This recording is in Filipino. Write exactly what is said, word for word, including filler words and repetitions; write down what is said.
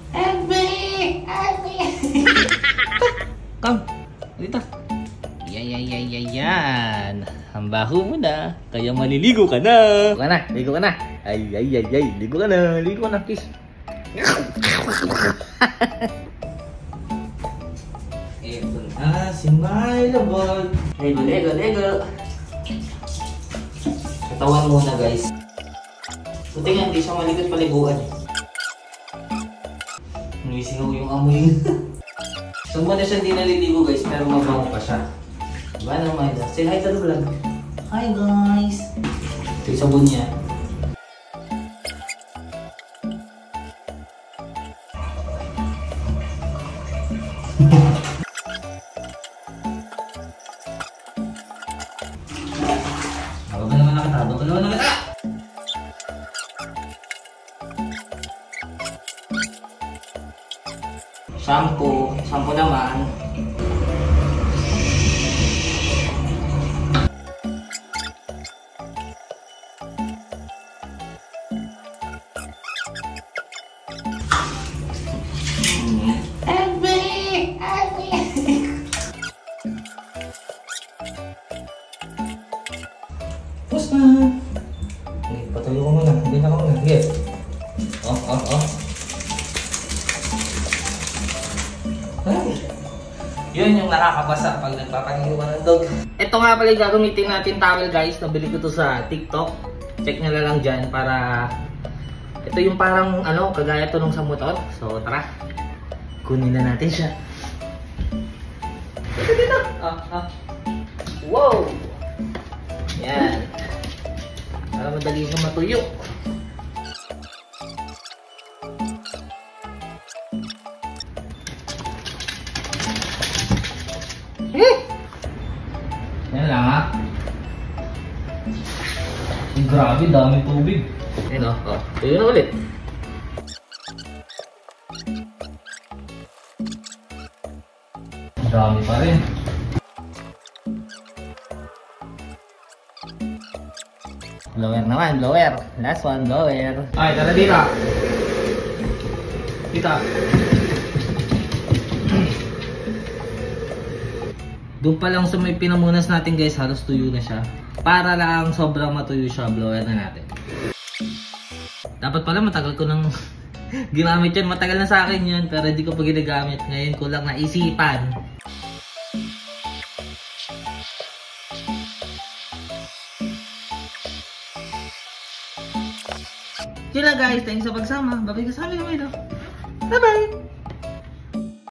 Albi! Albi! Kang, dito. Yan, yan, yan, yan, yan. Ang baho mo na. Kaya maliligo ka na. Ligo ka na, ligo ka na. Ay, ay, ay, ay. Ligo ka na, ligo ka na, kiss. Ito na, si My Love. Lego, lego, lego. Katawan muna, guys. Buti nga, hindi siya maligot paliguan. Numisingaw yung amoy. So muna siya hindi naliligo, guys, pero mabango pa siya. Diba naman? Say hi to the vlog. Hi, guys! Ito yung sabon niya. Bago naman na kita, bago naman na kita! Shampoo, shampoo naman. Albi! Albi! Tapos na. Okay, patuloy ko muna. Hindi na ako muna. Sige. Oh, oh, oh. Ay. Yun yung nakakabasa pag nagpapaligo ka ng dog. Ito nga pala yung gagamitin natin towel, guys. Nabili ko to sa TikTok. Check nyo na lang dyan para... Ito yung parang ano, kagaya to nung sa motor. So tara, kunin na natin siya. Dito, dito. Ah, ah. Wow! Yan. Para madali siya matuyo. Eh! Yan lang, ha? Eh, grabe, dami tubig. Ayun, o. Oh. Tuyo na ulit. Dami pa rin. Blower naman, blower. Last one, blower. Ay, tara dito. Dito. Doon pa lang sa may pinamunas natin, guys, halos tuyo na siya. Para lang sobrang matuyo siya, blower na natin. Dapat pala matagal ko nang ginamit yan. Matagal na sa akin yun, pero hindi ko pa ginagamit. Ngayon ko lang naisipan. Yun lang, guys, thanks sa pagsama. Babay ka sa amin, Bye bye!